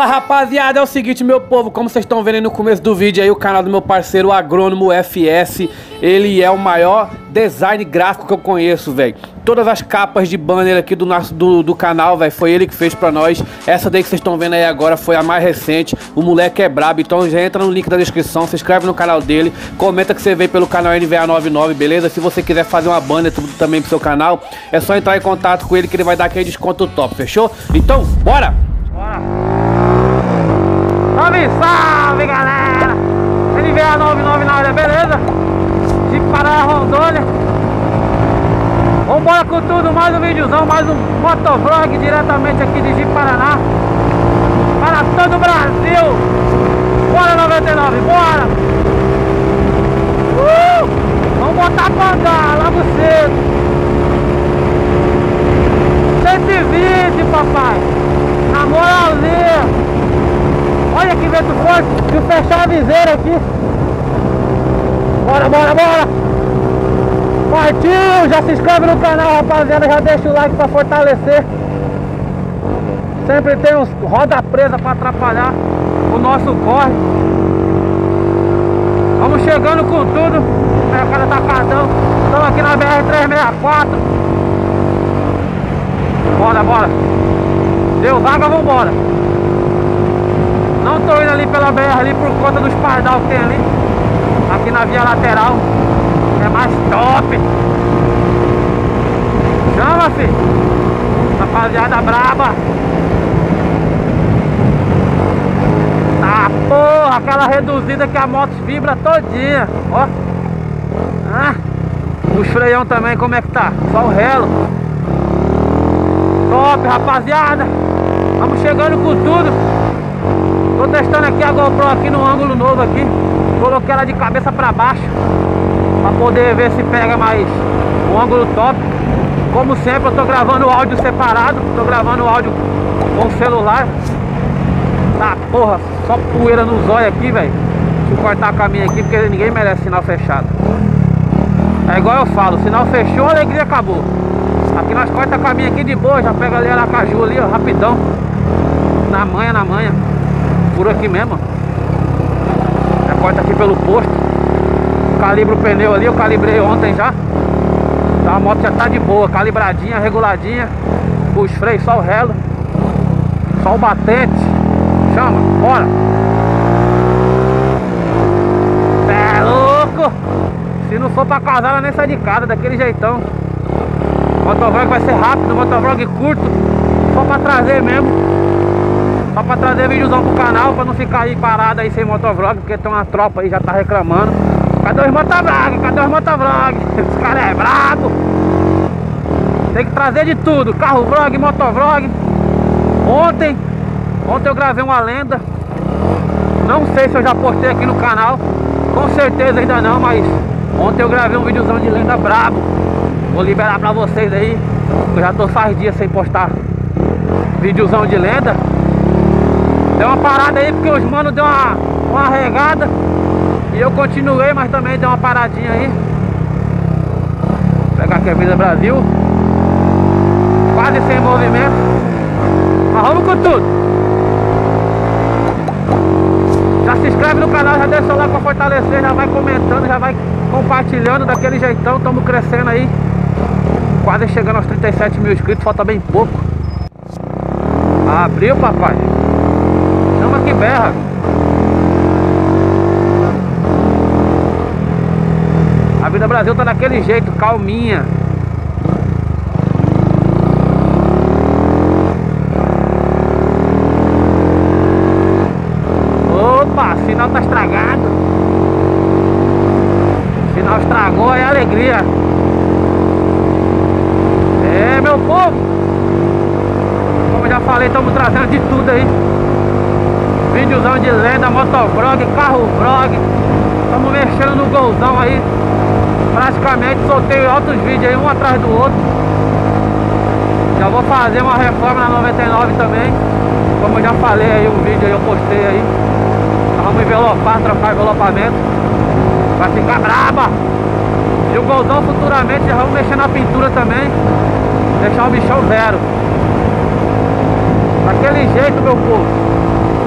Rapaziada, é o seguinte, meu povo, como vocês estão vendo aí no começo do vídeo aí, o canal do meu parceiro o Agrônomo FS, ele é o maior design gráfico que eu conheço, velho. Todas as capas de banner aqui do canal, velho, foi ele que fez pra nós. Essa daí que vocês estão vendo aí agora foi a mais recente. O moleque é brabo, então já entra no link da descrição, se inscreve no canal dele, comenta que você veio pelo canal NVA99, beleza? Se você quiser fazer uma banner também pro seu canal, é só entrar em contato com ele que ele vai dar aquele desconto top, fechou? Então, bora! Salve, salve, galera! NVA99 na área, beleza? Jeep Paraná Rondônia. Vambora com tudo, mais um videozão, mais um motovlog diretamente aqui de Jeep Paraná para todo o Brasil. Bora 99, bora! Vamos botar pra andar logo cedo. 120, papai! Na moralzinha! Olha que vento forte, deixa eu fechar a viseira aqui. Bora, bora, bora. Partiu, já se inscreve no canal, rapaziada, já deixa o like pra fortalecer. Sempre tem uns roda presa pra atrapalhar o nosso corre. Vamos chegando com tudo. Mercado Atacadão. Estamos aqui na BR-364. Bora, bora. Deu vaga, vambora. Não tô indo ali pela BR ali por conta dos pardal que tem ali. Aqui na via lateral é mais top. Chama, filho. Rapaziada braba. Tá, porra, aquela reduzida que a moto vibra todinha. Ó. Ah, os freião também, como é que tá? Só o relo. Top, rapaziada. Vamos chegando com tudo. Tô testando aqui a GoPro aqui no ângulo novo aqui. Coloquei ela de cabeça pra baixo pra poder ver se pega mais o ângulo top. Como sempre eu tô gravando o áudio separado. Tô gravando o áudio com o celular. Tá, porra, só poeira no zóio aqui, velho. Deixa eu cortar a caminho aqui porque ninguém merece sinal fechado. É igual eu falo, sinal fechou, a alegria acabou. Aqui nós corta a caminho aqui de boa. Já pega ali a Aracaju ali, ó, rapidão. Na manha, na manha. Por aqui mesmo. Já corta aqui pelo posto. Calibra o pneu ali, eu calibrei ontem já. Então a moto já tá de boa, calibradinha, reguladinha. Os freios, só o relo. Só o batente. Chama, bora. É louco. Se não for pra casar, ela nem sai de casa, daquele jeitão. Motovlog vai ser rápido, motovlog curto. Só pra trazer mesmo. Só pra trazer videozão pro canal, pra não ficar aí parado aí sem motovlog, porque tem uma tropa aí já tá reclamando. Cadê os motovlog? Cadê os motovlog? Esse cara é brabo. Tem que trazer de tudo, carro vlog, motovlog. Ontem eu gravei uma lenda. Não sei se eu já postei aqui no canal. Com certeza ainda não, mas ontem eu gravei um videozão de lenda brabo. Vou liberar pra vocês aí. Eu já tô faz dias sem postar videozão de lenda. Deu uma parada aí porque os manos deu uma regada. E eu continuei, mas também deu uma paradinha aí. Vou pegar aqui a Vida Brasil. Quase sem movimento. Mas vamos com tudo. Já se inscreve no canal, já deixa o like pra fortalecer. Já vai comentando, já vai compartilhando daquele jeitão. Estamos crescendo aí. Quase chegando aos 37 mil inscritos, falta bem pouco. Abriu, papai. Chama que berra. A Vida Brasil tá daquele jeito, calminha. Opa, sinal tá estragado. Sinal estragou, é alegria. É, meu povo. Como eu já falei, estamos trazendo de tudo aí. Videozão de lenda, motovlog, carro vlog. Estamos mexendo no golzão aí. Praticamente soltei altos vídeos aí, um atrás do outro. Já vou fazer uma reforma na 99 também. Como eu já falei aí, um vídeo aí eu postei aí. Vamos envelopar, trocar envelopamento. Vai ficar braba. E o golzão futuramente já vamos mexer na pintura também. Deixar o bichão zero. Daquele jeito, meu povo.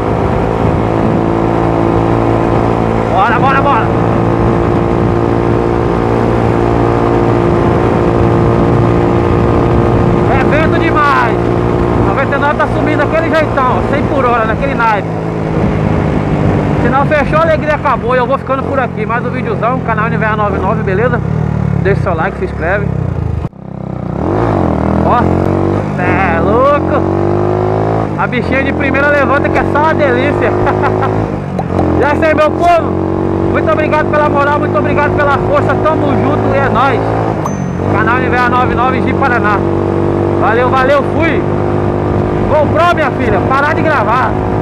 sinal tá subindo daquele jeitão, 100 por hora, naquele naipe. Sinal fechou, a alegria acabou. E eu vou ficando por aqui. Mais um videozão, canal Universo 99, beleza? Deixa seu like, se inscreve. Ó, cê é louco. A bichinha de primeira levanta que é só uma delícia. Já sei, meu povo. Muito obrigado pela moral, muito obrigado pela força. Tamo junto e é nóis. Canal Universo 99 de Paraná. Valeu, valeu, fui. GoPro, minha filha, parar de gravar.